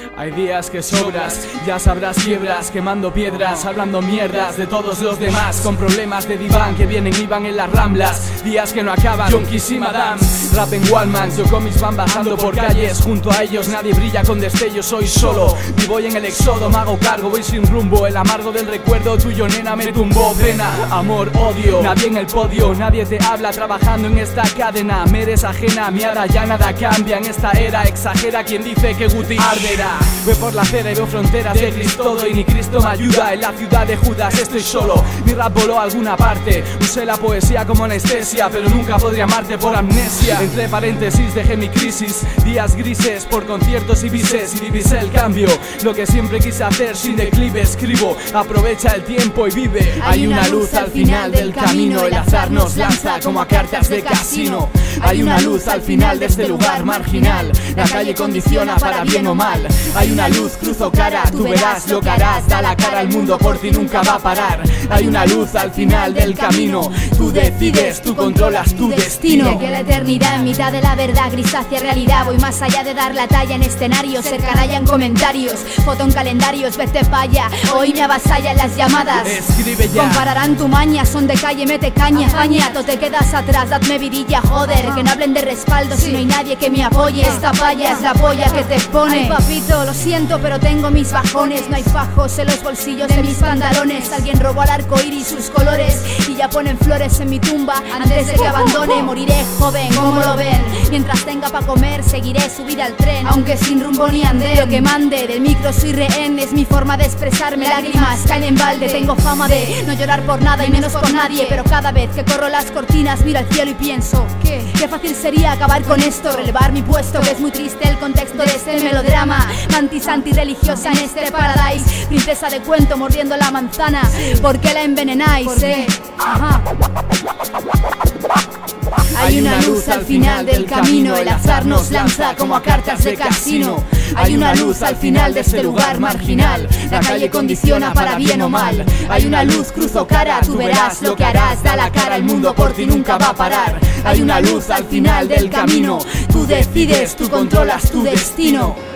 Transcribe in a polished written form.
Hay días que sobras, ya sabrás quiebras, quemando piedras, hablando mierdas de todos los demás, con problemas de diván que vienen y van en las ramblas. Días que no acaban, yonkis y madame, rap en Wallmans, yo con mis bambas ando por calles. Junto a ellos nadie brilla con destellos, soy solo y voy en el éxodo, me hago cargo, voy sin rumbo. El amargo del recuerdo tuyo, nena, me tumbó. Pena, amor, odio, nadie en el podio, nadie te habla trabajando en esta cadena. Me eres ajena, mi ara ya nada cambia en esta era. Exagera quien dice que Guti arderá. Voy por la acera y veo fronteras de Cristo y ni Cristo me ayuda. En la ciudad de Judas estoy solo, mi rap voló a alguna parte. Usé la poesía como anestesia, pero nunca podría amarte por amnesia. Entre paréntesis dejé mi crisis, días grises por conciertos y bises, y divisé el cambio. Lo que siempre quise hacer sin declive, escribo, aprovecha el tiempo y vive. Hay una luz al final del camino, el azar nos lanza como a cartas de casino. Hay una luz al final de este lugar marginal, la calle condiciona para bien o mal. Hay una luz, cruzo cara, tú verás lo que harás. Da la cara al mundo, por ti nunca va a parar. Hay una luz al final del camino, tú decides, tú controlas tu destino. Que la eternidad en mitad de la verdad, grisácea realidad. Voy más allá de dar la talla en escenarios, ser canalla en comentarios, foto en calendarios, vete falla. Hoy me avasallan las llamadas, escribe ya. Compararán tu maña, son de calle, mete caña. Fañato, te quedas atrás, dadme vidilla, joder. Que no hablen de respaldo si no hay nadie que me apoye. Esta palla es la polla que te expone. Ay papito, lo siento pero tengo mis bajones. No hay fajos en los bolsillos de mis pantalones. Alguien robó al arco iris sus colores y ya ponen flores en mi tumba antes de que abandone. Moriré joven, como lo ven. Mientras tenga pa' comer seguiré subida al tren, aunque sin rumbo ni andén. Lo que mande, del micro soy rehén, es mi forma de expresarme. Lágrimas caen en balde, tengo fama de no llorar por nada y menos por nadie. Pero cada vez que corro las cortinas miro al cielo y pienso qué fácil sería acabar con esto, relevar mi puesto. Que es muy triste el contexto de este melodrama. Mantis antirreligiosa en este paradise, princesa de cuento mordiendo la manzana. ¿Por qué la envenenáis? Ajá. Hay una luz al final del camino, el azar nos lanza como a cartas de casino. Hay una luz al final de este lugar marginal, la calle condiciona para bien o mal. Hay una luz, cruzo cara, tú verás lo que harás. Da la cara al mundo, por ti nunca va a parar. Hay una luz al final del camino, tú decides, tú controlas tu destino.